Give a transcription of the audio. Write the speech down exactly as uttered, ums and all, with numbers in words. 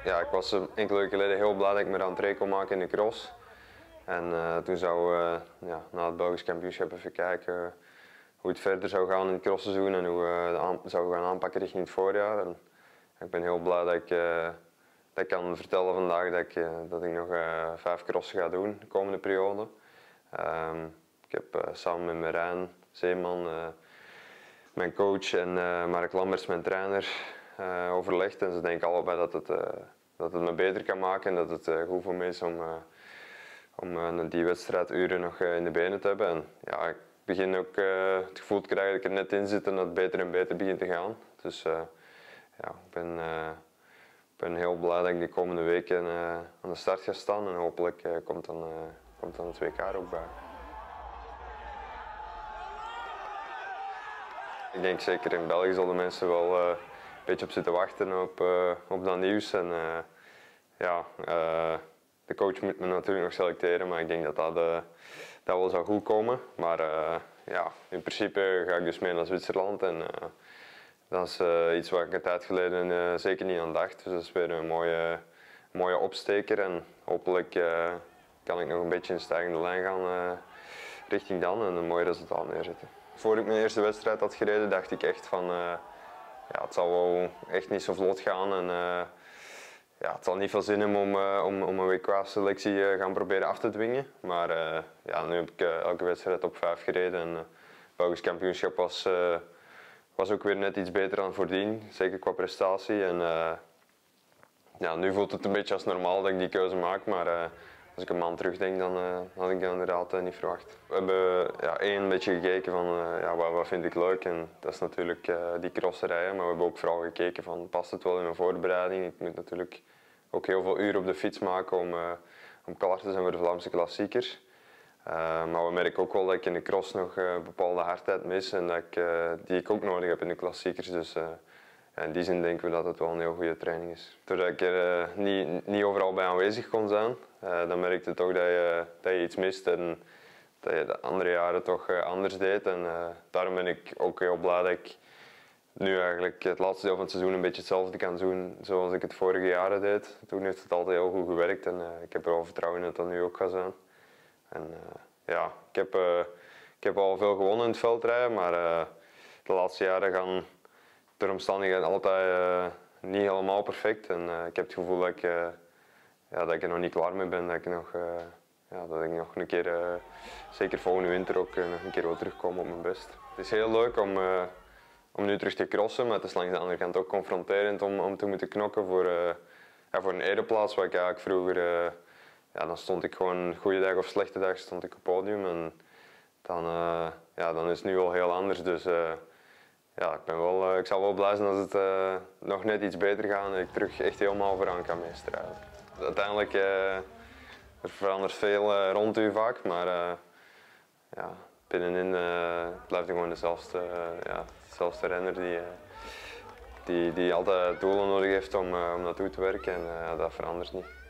Ja, ik was enkele weken geleden heel blij dat ik me rentree kon maken in de cross. En uh, toen zou uh, ja, na het Belgisch kampioenschap even kijken uh, hoe het verder zou gaan in het crossseizoen en hoe we uh, aan, zouden gaan aanpakken richting het voorjaar. En ik ben heel blij dat ik, uh, dat ik kan vertellen vandaag dat ik, uh, dat ik nog uh, vijf crossen ga doen de komende periode. Um, ik heb uh, samen met Marijn Zeeman, uh, mijn coach, en uh, Mark Lamberts, mijn trainer, uh, overlegd. En ze denken allebei dat het, uh, dat het me beter kan maken en dat het uh, goed voor me is om, uh, om uh, die wedstrijduren nog uh, in de benen te hebben. En, ja, ik begin ook uh, het gevoel te krijgen dat ik er net in zit en dat het beter en beter begint te gaan. Dus uh, ja, ik ben, uh, ben heel blij dat ik de komende weken uh, aan de start ga staan en hopelijk uh, komt, dan, uh, komt dan het W K er ook bij. Ik denk zeker in België zullen de mensen wel uh, een beetje op zitten wachten op, uh, op dat nieuws. En, uh, ja, uh, de coach moet me natuurlijk nog selecteren, maar ik denk dat dat, uh, dat wel zou goed komen. Maar uh, ja, in principe ga ik dus mee naar Zwitserland en uh, dat is uh, iets waar ik een tijd geleden uh, zeker niet aan dacht. Dus dat is weer een mooie, mooie opsteker en hopelijk uh, kan ik nog een beetje in stijgende lijn gaan uh, richting dan en een mooi resultaat neerzetten. Voor ik mijn eerste wedstrijd had gereden, dacht ik echt van uh, ja, het zal wel echt niet zo vlot gaan en uh, ja, het zal niet veel zin hebben om, uh, om, om een W K-selectie uh, gaan proberen af te dwingen. Maar uh, ja, nu heb ik uh, elke wedstrijd op vijf gereden en uh, het Belgisch kampioenschap was, uh, was ook weer net iets beter dan voordien, zeker qua prestatie. En, uh, ja, nu voelt het een beetje als normaal dat ik die keuze maak, maar uh, als ik een maand terugdenk, dan uh, had ik dat inderdaad uh, niet verwacht. We hebben ja, één beetje gekeken van uh, ja, wat, wat vind ik leuk en dat is natuurlijk uh, die crosserijen, maar we hebben ook vooral gekeken van past het wel in mijn voorbereiding. Ik moet natuurlijk ook heel veel uren op de fiets maken om, uh, om klaar te zijn voor de Vlaamse klassiekers. Uh, maar we merken ook wel dat ik in de cross nog uh, bepaalde hardheid mis en dat ik, uh, die ik ook nodig heb in de klassiekers. Dus, uh, in die zin denken we dat het wel een heel goede training is. Doordat ik er uh, niet, niet overal bij aanwezig kon zijn, uh, dan merkte je toch dat je, dat je iets mist en dat je de andere jaren toch uh, anders deed. En, uh, daarom ben ik ook heel blij dat ik nu eigenlijk het laatste deel van het seizoen een beetje hetzelfde kan doen zoals ik het vorige jaren deed. Toen heeft het altijd heel goed gewerkt en uh, ik heb er wel vertrouwen in dat dat nu ook gaat zijn. En, uh, ja, ik, heb, uh, ik heb al veel gewonnen in het veldrijden, maar uh, de laatste jaren gaan door omstandigheden altijd uh, niet helemaal perfect. En uh, ik heb het gevoel dat ik, uh, ja, dat ik er nog niet klaar mee ben, dat ik nog, uh, ja, dat ik nog een keer, uh, zeker volgende winter ook, uh, nog een keer wil terugkomen op mijn best. Het is heel leuk om, uh, om nu terug te crossen, maar het is langs de andere kant ook confronterend om, om te moeten knokken voor, uh, ja, voor een ereplaats, waar ik eigenlijk vroeger, uh, ja, dan stond ik gewoon goede dag of slechte dag stond ik op het podium en dan, uh, ja, dan is het nu wel heel anders. Dus, uh, Ja, ik, ben wel, uh, ik zal wel blij zijn als het uh, nog net iets beter gaat en ik terug echt helemaal vooraan kan meestrijden. Uiteindelijk uh, er verandert veel uh, rond u vaak, maar uh, ja, binnenin uh, blijft hij gewoon dezelfde, uh, ja, dezelfde renner die, uh, die, die altijd doelen nodig heeft om, uh, om naartoe te werken en uh, dat verandert niet.